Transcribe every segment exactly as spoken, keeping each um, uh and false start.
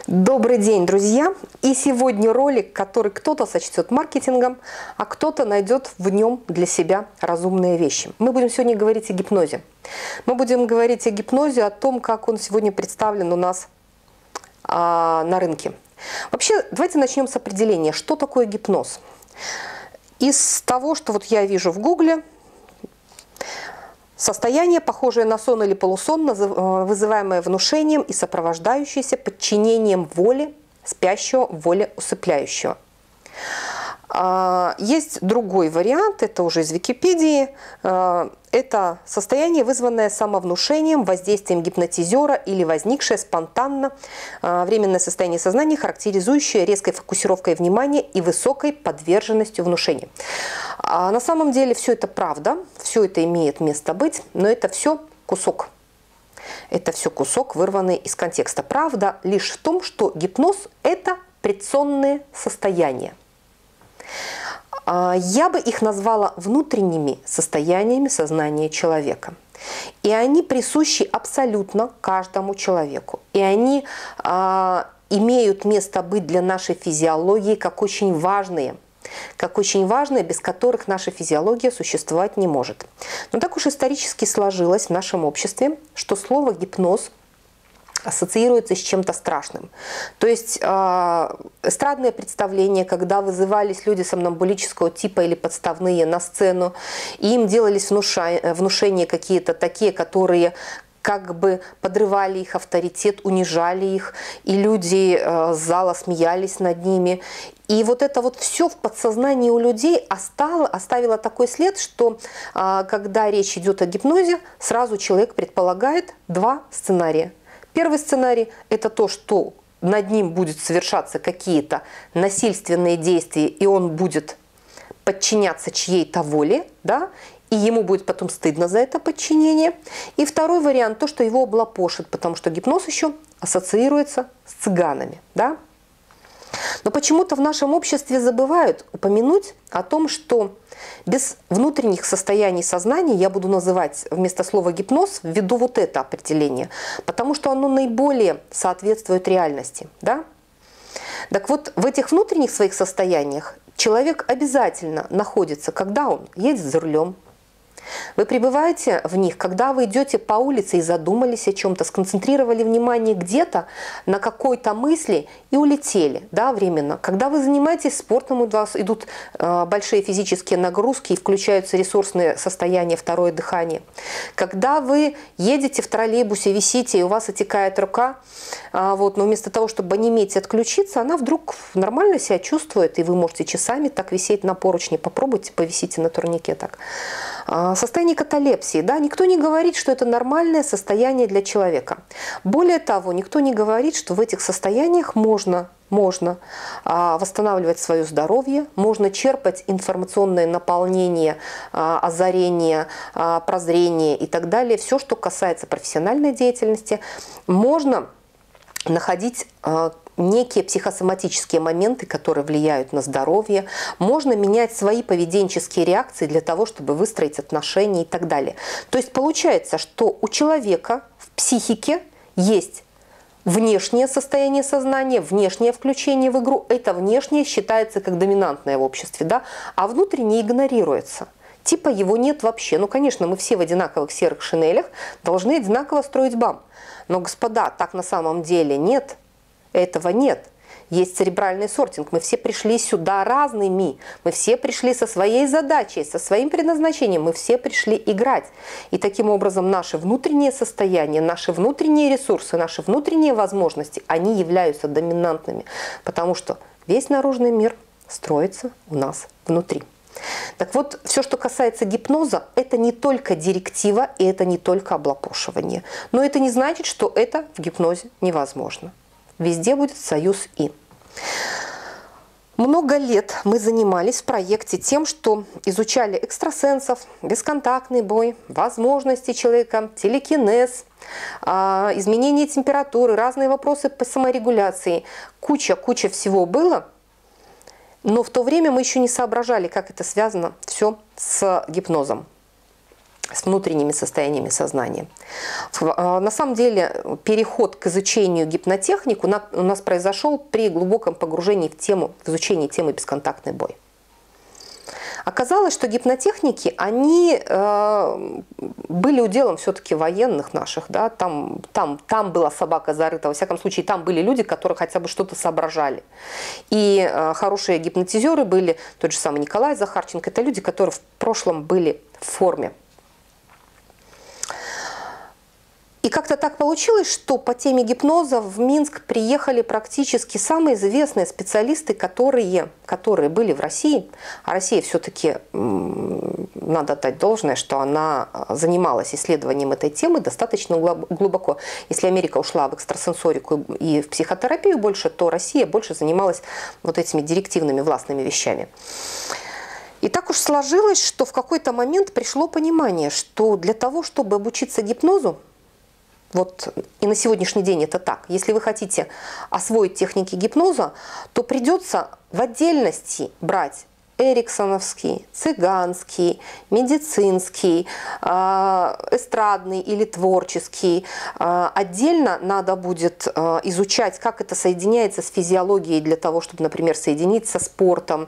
Добрый день, друзья! И сегодня ролик, который кто-то сочтет маркетингом, а кто-то найдет в нем для себя разумные вещи. Мы будем сегодня говорить о гипнозе. Мы будем говорить о гипнозе, о том, как он сегодня представлен у нас а, на рынке. Вообще, давайте начнем с определения, что такое гипноз. Из того, что вот я вижу в Гугле, состояние, похожее на сон или полусон, вызываемое внушением и сопровождающееся подчинением воли спящего, воле усыпляющего. Есть другой вариант, это уже из Википедии. Это состояние, вызванное самовнушением, воздействием гипнотизера или возникшее спонтанно временное состояние сознания, характеризующее резкой фокусировкой внимания и высокой подверженностью внушению. А на самом деле все это правда, все это имеет место быть, но это все кусок. Это все кусок, вырванный из контекста. Правда лишь в том, что гипноз – это предсонные состояния. Я бы их назвала внутренними состояниями сознания человека. И они присущи абсолютно каждому человеку. И они а, имеют место быть для нашей физиологии как очень важные. Как очень важные, без которых наша физиология существовать не может. Но так уж исторически сложилось в нашем обществе, что слово «гипноз» ассоциируется с чем-то страшным. То есть э, эстрадные представления, когда вызывались люди сомнамбулического типа или подставные на сцену, и им делались внуша... внушения какие-то такие, которые как бы подрывали их авторитет, унижали их, и люди э, с зала смеялись над ними. И вот это вот все в подсознании у людей остало, оставило такой след, что э, когда речь идет о гипнозе, сразу человек предполагает два сценария. Первый сценарий – это то, что над ним будут совершаться какие-то насильственные действия, и он будет подчиняться чьей-то воле, да, и ему будет потом стыдно за это подчинение. И второй вариант – то, что его облапошит, потому что гипноз еще ассоциируется с цыганами. Да? Но почему-то в нашем обществе забывают упомянуть о том, что без внутренних состояний сознания, я буду называть вместо слова гипноз, введу вот это определение, потому что оно наиболее соответствует реальности. Да? Так вот, в этих внутренних своих состояниях человек обязательно находится, когда он едет за рулем. Вы пребываете в них, когда вы идете по улице и задумались о чем-то, сконцентрировали внимание где-то на какой-то мысли и улетели, да, временно. Когда вы занимаетесь спортом, у вас идут э, большие физические нагрузки и включаются ресурсные состояния, второе дыхание. Когда вы едете в троллейбусе, висите, и у вас отекает рука, э, вот, но вместо того, чтобы онеметь и отключиться, она вдруг нормально себя чувствует, и вы можете часами так висеть на поручне. Попробуйте, повисите на турнике так. Состояние каталепсии. Да, никто не говорит, что это нормальное состояние для человека. Более того, никто не говорит, что в этих состояниях можно, можно а, восстанавливать свое здоровье, можно черпать информационное наполнение, а, озарение, а, прозрение и так далее. Все, что касается профессиональной деятельности, можно находить а, некие психосоматические моменты, которые влияют на здоровье. Можно менять свои поведенческие реакции для того, чтобы выстроить отношения и так далее. То есть получается, что у человека в психике есть внешнее состояние сознания, внешнее включение в игру. Это внешнее считается как доминантное в обществе, да? А внутреннее игнорируется. Типа его нет вообще. Ну, конечно, мы все в одинаковых серых шинелях должны одинаково строить бам. Но, господа, так на самом деле нет. Этого нет. Есть церебральный сортинг. Мы все пришли сюда разными. Мы все пришли со своей задачей, со своим предназначением. Мы все пришли играть. И таким образом наши внутренние состояния, наши внутренние ресурсы, наши внутренние возможности, они являются доминантными. Потому что весь наружный мир строится у нас внутри. Так вот, все, что касается гипноза, это не только директива и это не только облапошивание. Но это не значит, что это в гипнозе невозможно. Везде будет союз «и». Много лет мы занимались в проекте тем, что изучали экстрасенсов, бесконтактный бой, возможности человека, телекинез, изменение температуры, разные вопросы по саморегуляции. Куча-куча всего было, но в то время мы еще не соображали, как это связано все с гипнозом. с внутренними состояниями сознания. На самом деле переход к изучению гипнотехник у нас произошел при глубоком погружении в тему, в изучении темы бесконтактный бой. Оказалось, что гипнотехники, они э, были уделом все-таки военных наших. Да? Там, там, там была собака зарыта. Во всяком случае, там были люди, которые хотя бы что-то соображали. И э, хорошие гипнотизеры были, тот же самый Николай Захарченко. Это люди, которые в прошлом были в форме. И как-то так получилось, что по теме гипноза в Минск приехали практически самые известные специалисты, которые, которые были в России. А Россия все-таки, надо дать должное, что она занималась исследованием этой темы достаточно глубоко. Если Америка ушла в экстрасенсорику и в психотерапию больше, то Россия больше занималась вот этими директивными властными вещами. И так уж сложилось, что в какой-то момент пришло понимание, что для того, чтобы обучиться гипнозу, вот и на сегодняшний день это так. Если вы хотите освоить техники гипноза, то придется в отдельности брать эриксоновский, цыганский, медицинский, эстрадный или творческий. Отдельно надо будет изучать, как это соединяется с физиологией для того, чтобы, например, соединить со спортом.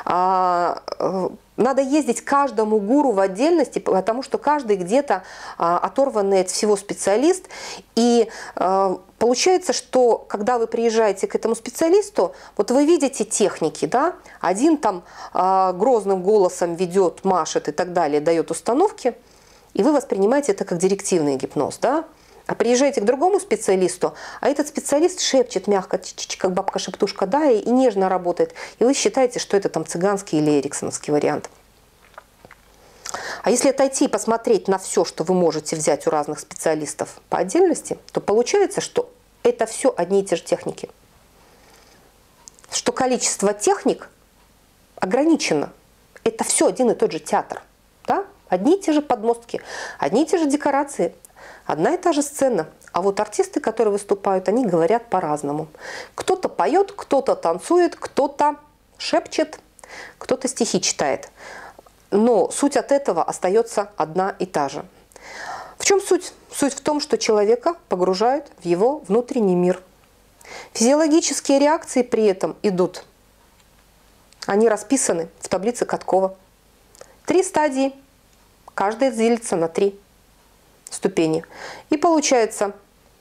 Надо ездить каждому гуру в отдельности, потому что каждый где-то оторванный от всего специалист. И получается, что когда вы приезжаете к этому специалисту, вот вы видите техники, да? Один там грозным голосом ведет, машет и так далее, дает установки, и вы воспринимаете это как директивный гипноз, да? А приезжаете к другому специалисту, а этот специалист шепчет мягко, как бабка-шептушка, да, и нежно работает. И вы считаете, что это там цыганский или эриксоновский вариант. А если отойти и посмотреть на все, что вы можете взять у разных специалистов по отдельности, то получается, что это все одни и те же техники. Что количество техник ограничено. Это все один и тот же театр. Да? Одни и те же подмостки, одни и те же декорации. Одна и та же сцена. А вот артисты, которые выступают, они говорят по-разному. Кто-то поет, кто-то танцует, кто-то шепчет, кто-то стихи читает. Но суть от этого остается одна и та же. В чем суть? Суть в том, что человека погружают в его внутренний мир. Физиологические реакции при этом идут. Они расписаны в таблице Каткова. Три стадии. Каждая делится на три ступени. И получается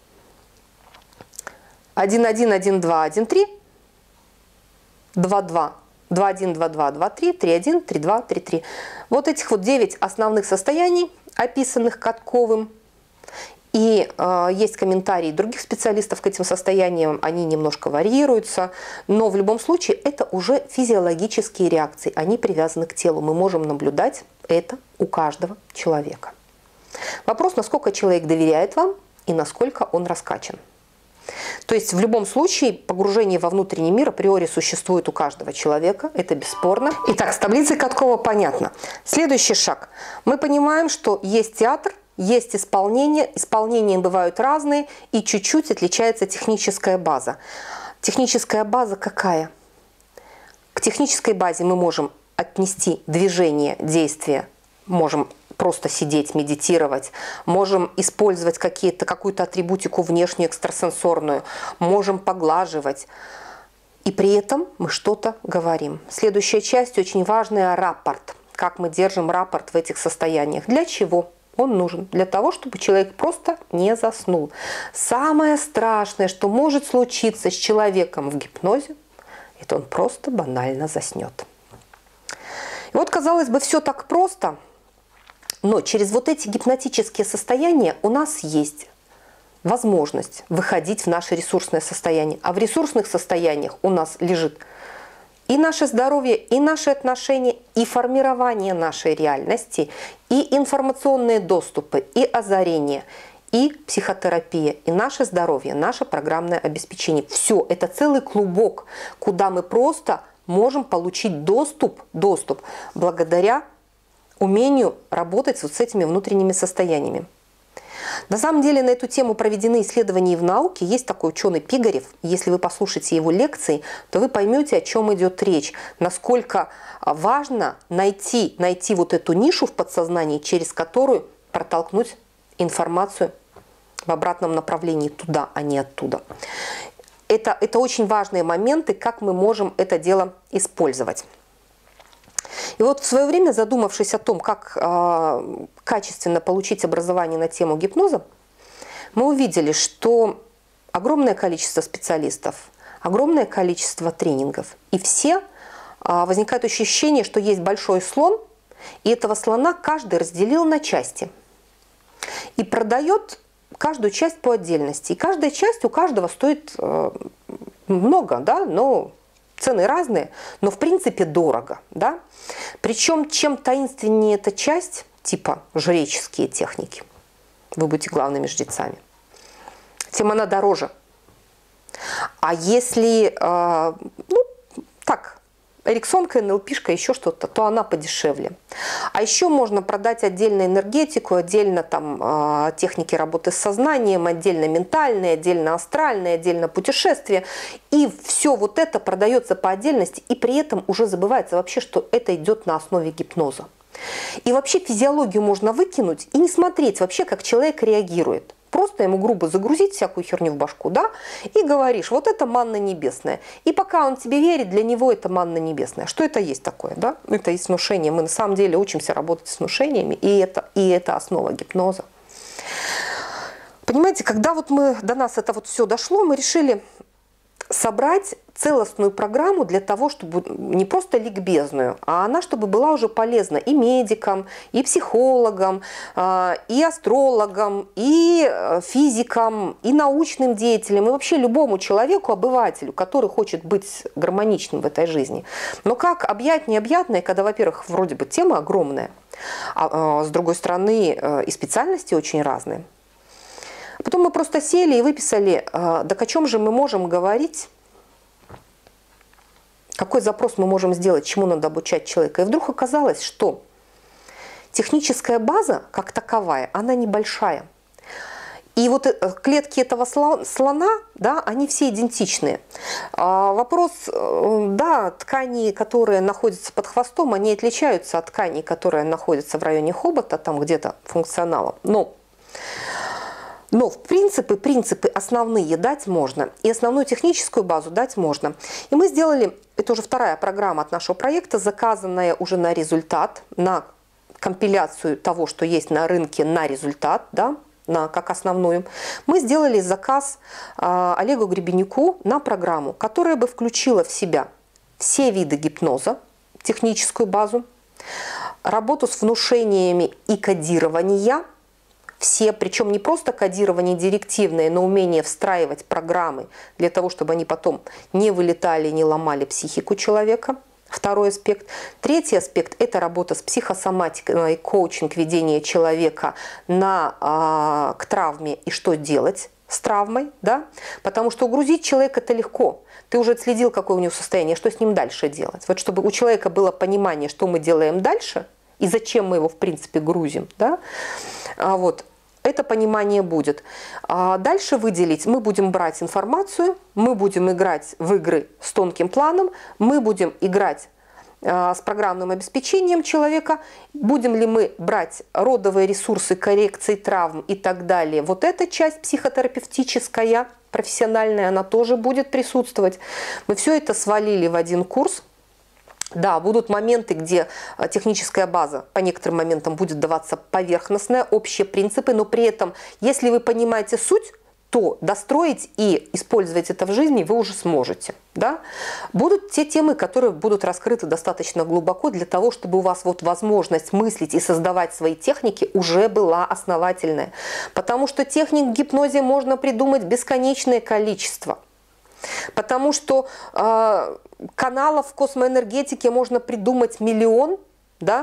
один один, один два, один три, два два, два один, два два, два три, три один, три два, три три. Вот этих вот девять основных состояний, описанных Катковым. И э, есть комментарии других специалистов к этим состояниям, они немножко варьируются, но в любом случае это уже физиологические реакции, они привязаны к телу, мы можем наблюдать это у каждого человека. Вопрос, насколько человек доверяет вам и насколько он раскачан. То есть в любом случае погружение во внутренний мир априори существует у каждого человека, это бесспорно. Итак, с таблицей Каткова понятно. Следующий шаг. Мы понимаем, что есть театр, есть исполнение, исполнения бывают разные и чуть-чуть отличается техническая база. Техническая база какая? К технической базе мы можем отнести движение, действие, можем просто сидеть, медитировать, можем использовать какие-то, какую-то атрибутику внешнюю, экстрасенсорную, можем поглаживать. И при этом мы что-то говорим. Следующая часть очень важная – рапорт. Как мы держим рапорт в этих состояниях. Для чего он нужен? Для того, чтобы человек просто не заснул. Самое страшное, что может случиться с человеком в гипнозе, это он просто банально заснет. И вот, казалось бы, все так просто. Но через вот эти гипнотические состояния у нас есть возможность выходить в наше ресурсное состояние. А в ресурсных состояниях у нас лежит и наше здоровье, и наши отношения, и формирование нашей реальности, и информационные доступы, и озарение, и психотерапия, и наше здоровье, наше программное обеспечение. Все, это целый клубок, куда мы просто можем получить доступ, доступ благодаря умению работать вот с этими внутренними состояниями. На самом деле на эту тему проведены исследования и в науке. Есть такой ученый Пигарев. Если вы послушаете его лекции, то вы поймете, о чем идет речь. Насколько важно найти, найти вот эту нишу в подсознании, через которую протолкнуть информацию в обратном направлении туда, а не оттуда. Это, это очень важные моменты, как мы можем это дело использовать. И вот в свое время, задумавшись о том, как э, качественно получить образование на тему гипноза, мы увидели, что огромное количество специалистов, огромное количество тренингов, и все э, возникает ощущение, что есть большой слон, и этого слона каждый разделил на части и продает каждую часть по отдельности. И каждая часть у каждого стоит э, много, да, но цены разные, но в принципе дорого, да. Причем чем таинственнее эта часть, типа жреческие техники, вы будете главными жрецами, тем она дороже. А если, э, ну, так, эриксонка, эн эл пишка, еще что-то, то она подешевле. А еще можно продать отдельно энергетику, отдельно там техники работы с сознанием, отдельно ментальные, отдельно астральные, отдельно путешествия. И все вот это продается по отдельности, и при этом уже забывается вообще, что это идет на основе гипноза. И вообще физиологию можно выкинуть и не смотреть вообще, как человек реагирует. Просто ему грубо загрузить всякую херню в башку, да, и говоришь, вот это манна небесная. И пока он тебе верит, для него это манна небесная. Что это есть такое, да? Это есть внушение. Мы на самом деле учимся работать с внушениями, и это, и это основа гипноза. Понимаете, когда вот мы, до нас это вот все дошло, мы решили собрать целостную программу для того, чтобы не просто ликбезную, а она чтобы была уже полезна и медикам, и психологам, и астрологам, и физикам, и научным деятелям, и вообще любому человеку, обывателю, который хочет быть гармоничным в этой жизни. Но как объять необъятное, когда, во-первых, вроде бы тема огромная, а с другой стороны и специальности очень разные. Потом мы просто сели и выписали, так о чем же мы можем говорить, какой запрос мы можем сделать, чему надо обучать человека. И вдруг оказалось, что техническая база, как таковая, она небольшая. И вот клетки этого слона, да, они все идентичные. Вопрос, да, ткани, которые находятся под хвостом, они отличаются от тканей, которые находятся в районе хобота, там где-то функционалом. Но Но в принципе, принципы основные дать можно, и основную техническую базу дать можно. И мы сделали, это уже вторая программа от нашего проекта, заказанная уже на результат, на компиляцию того, что есть на рынке, на результат, да, на, как основную. Мы сделали заказ э, Олегу Гребенюку на программу, которая бы включила в себя все виды гипноза, техническую базу, работу с внушениями и кодирования, все, причем не просто кодирование директивное, но умение встраивать программы для того, чтобы они потом не вылетали, не ломали психику человека. Второй аспект. Третий аспект – это работа с психосоматикой, коучинг ведения человека на, а, к травме и что делать с травмой. Да? Потому что угрузить человека – это легко. Ты уже отследил, какое у него состояние, что с ним дальше делать. Вот чтобы у человека было понимание, что мы делаем дальше, и зачем мы его, в принципе, грузим, да? а вот, это понимание будет. А дальше выделить, мы будем брать информацию, мы будем играть в игры с тонким планом, мы будем играть а, с программным обеспечением человека, будем ли мы брать родовые ресурсы, коррекции травм и так далее. Вот эта часть психотерапевтическая, профессиональная, она тоже будет присутствовать. Мы все это свалили в один курс. Да, будут моменты, где техническая база по некоторым моментам будет даваться поверхностная, общие принципы, но при этом, если вы понимаете суть, то достроить и использовать это в жизни вы уже сможете. Да? Будут те темы, которые будут раскрыты достаточно глубоко для того, чтобы у вас вот возможность мыслить и создавать свои техники уже была основательная. Потому что техник в гипнозе можно придумать бесконечное количество. Потому что э, каналов в космоэнергетике можно придумать миллион, да,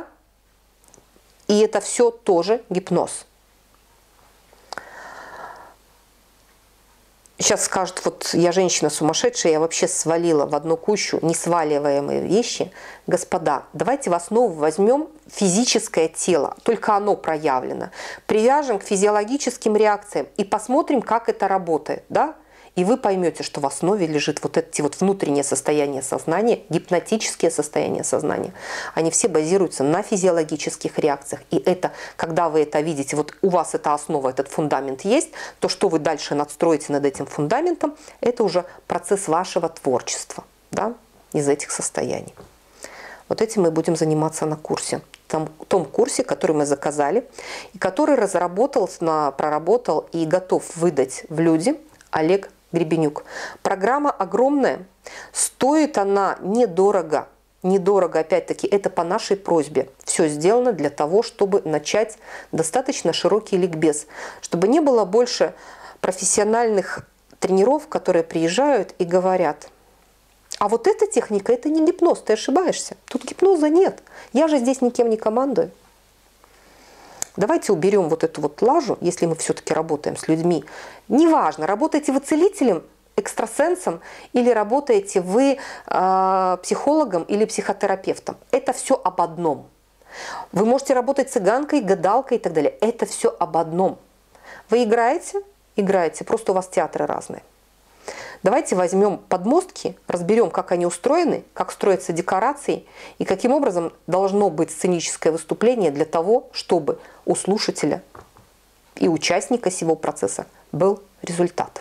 и это все тоже гипноз. Сейчас скажут, вот я женщина сумасшедшая, я вообще свалила в одну кучу несваливаемые вещи. Господа, давайте в основу возьмем физическое тело, только оно проявлено. Привяжем к физиологическим реакциям и посмотрим, как это работает, да? И вы поймете, что в основе лежит вот эти вот внутренние состояния сознания, гипнотические состояния сознания. Они все базируются на физиологических реакциях. И это, когда вы это видите, вот у вас эта основа, этот фундамент есть, то, что вы дальше надстроите над этим фундаментом, это уже процесс вашего творчества, да, из этих состояний. Вот этим мы будем заниматься на курсе. Том, том курсе, который мы заказали, и который разработал, проработал и готов выдать в люди Олег Гребенюк. Программа огромная, стоит она недорого. Недорого, опять-таки, это по нашей просьбе. Все сделано для того, чтобы начать достаточно широкий ликбез. Чтобы не было больше профессиональных тренеров, которые приезжают и говорят: а вот эта техника, это не гипноз, ты ошибаешься. Тут гипноза нет. Я же здесь никем не командую. Давайте уберем вот эту вот лажу, если мы все-таки работаем с людьми. Неважно, работаете вы целителем, экстрасенсом или работаете вы э, психологом или психотерапевтом. Это все об одном. Вы можете работать цыганкой, гадалкой и так далее. Это все об одном. Вы играете? Играете, просто у вас театры разные. Давайте возьмем подмостки, разберем, как они устроены, как строятся декорации и каким образом должно быть сценическое выступление для того, чтобы у слушателя и участника всего процесса был результат.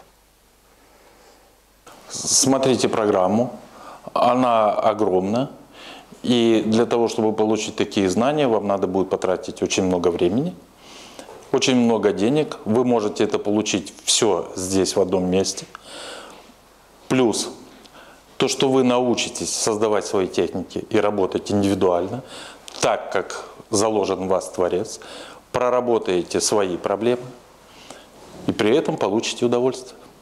Смотрите программу, она огромна, и для того, чтобы получить такие знания, вам надо будет потратить очень много времени, очень много денег. Вы можете это получить все здесь в одном месте. Плюс то, что вы научитесь создавать свои техники и работать индивидуально, так как заложен в вас Творец, проработаете свои проблемы и при этом получите удовольствие.